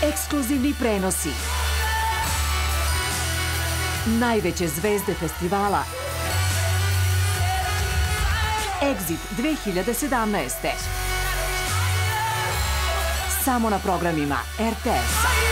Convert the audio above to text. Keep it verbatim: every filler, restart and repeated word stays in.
Ekskluzivni prenosi. Najveće zvezde festivala Exit dve hiljade sedamnaeste. Samo na programima R T S-a.